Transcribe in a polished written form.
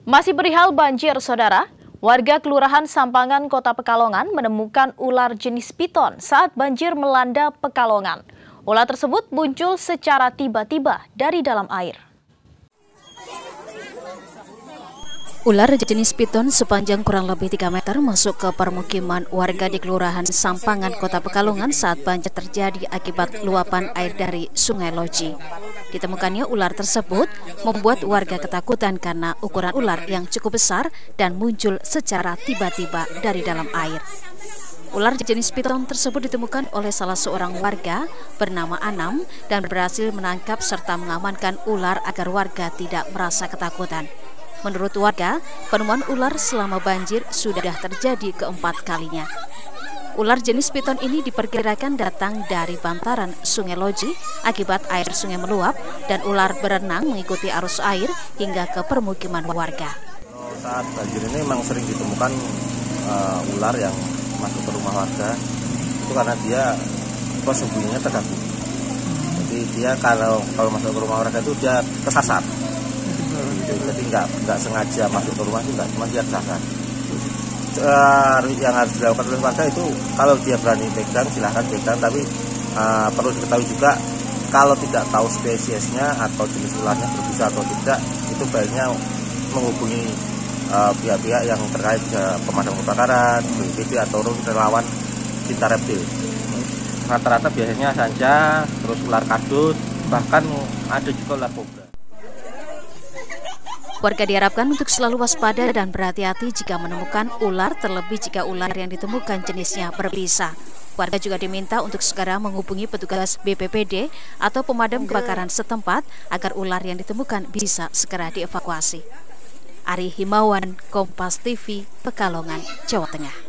Masih perihal banjir, saudara. Warga Kelurahan Sampangan, Kota Pekalongan menemukan ular jenis piton saat banjir melanda Pekalongan. Ular tersebut muncul secara tiba-tiba dari dalam air. Ular jenis piton sepanjang kurang lebih 3 meter masuk ke permukiman warga di Kelurahan Sampangan, Kota Pekalongan saat banjir terjadi akibat luapan air dari Sungai Loji. Ditemukannya ular tersebut membuat warga ketakutan karena ukuran ular yang cukup besar dan muncul secara tiba-tiba dari dalam air. Ular jenis piton tersebut ditemukan oleh salah seorang warga bernama Anam dan berhasil menangkap serta mengamankan ular agar warga tidak merasa ketakutan. Menurut warga, penemuan ular selama banjir sudah terjadi keempat kalinya. Ular jenis piton ini diperkirakan datang dari bantaran Sungai Loji akibat air sungai meluap dan ular berenang mengikuti arus air hingga ke permukiman warga. Saat banjir ini memang sering ditemukan ular yang masuk ke rumah warga. Itu karena dia sembunyinya terganggu. Jadi dia kalau masuk ke rumah warga itu dia kesasar. Jadi nggak sengaja masuk ke rumah itu nggak, cuma dia kesasar. Yang harus dilakukan oleh warga itu kalau dia berani pegang silahkan pegang, tapi perlu diketahui juga kalau tidak tahu spesiesnya atau jenis ularnya berbisa atau tidak, itu baiknya menghubungi pihak-pihak yang terkait pemadam kebakaran, BPBD atau relawan Cinta Reptil. Rata-rata biasanya saja, terus ular kadut, bahkan ada juga ular kobra. Warga diharapkan untuk selalu waspada dan berhati-hati jika menemukan ular, terlebih jika ular yang ditemukan jenisnya berbisa. Warga juga diminta untuk segera menghubungi petugas BPBD atau pemadam kebakaran setempat agar ular yang ditemukan bisa segera dievakuasi. Ari Himawan, Kompas TV, Pekalongan, Jawa Tengah.